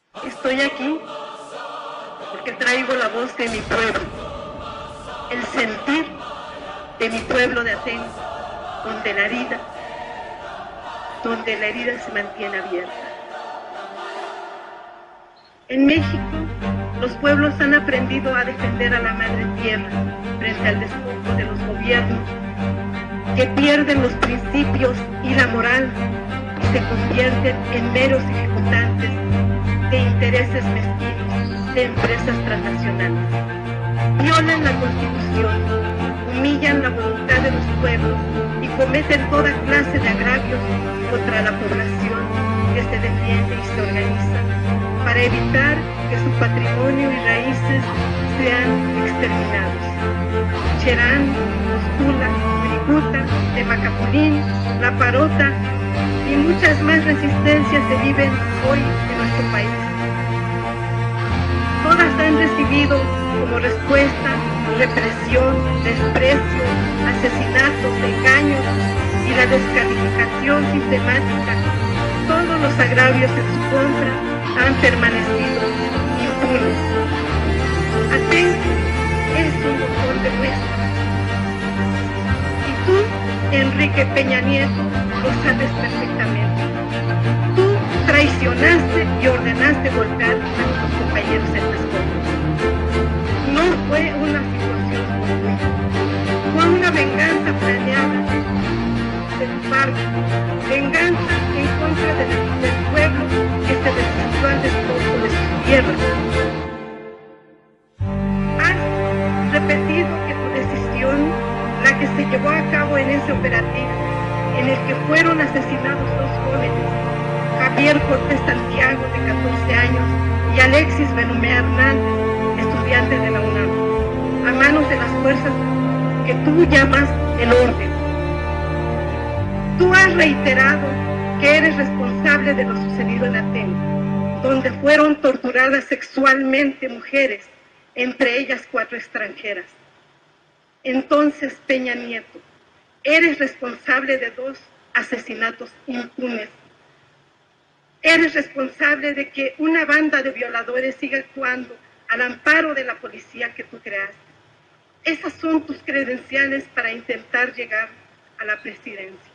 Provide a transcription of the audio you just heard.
Estoy aquí porque traigo la voz de mi pueblo, el sentir de mi pueblo de Atenco, donde la herida se mantiene abierta. En México, los pueblos han aprendido a defender a la madre tierra frente al despojo de los gobiernos que pierden los principios y la moral y se convierten en meros ejecutantes de intereses mezquinos de empresas transnacionales. Violan la Constitución, humillan la voluntad de los pueblos y cometen toda clase de agravios contra la población que se defiende y se organiza para evitar que su patrimonio y raíces sean exterminados. Cherán, Costula, Wirikuta, Temacapulín, La Parota y muchas más resistencias se viven hoy en nuestro país. Todas han recibido como respuesta represión, desprecio, asesinatos, engaños y la descalificación sistemática. Todos los agravios en su contra han permanecido impunes. Atenco es un motor de muestra. Y tú, Enrique Peña Nieto, lo sabes perfectamente. Tú traicionaste y ordenaste golpear a tus compañeros en las costas. No fue una situación fortuita, fue una venganza planeada de tu parte, venganza en contra del pueblo que se resistió al despojo de sus tierras. Has repetido que tu decisión, la que se llevó a cabo en ese operativo, en el que fueron asesinados dos jóvenes, Javier Cortés Santiago, de 14 años, y Alexis Benumea Hernández, estudiante de la UNAM, a manos de las fuerzas que tú llamas el orden. Tú has reiterado que eres responsable de lo sucedido en Atenco, donde fueron torturadas sexualmente mujeres, entre ellas 4 extranjeras. Entonces, Peña Nieto, eres responsable de 2 asesinatos impunes. Eres responsable de que una banda de violadores siga actuando al amparo de la policía que tú creaste. Esas son tus credenciales para intentar llegar a la presidencia.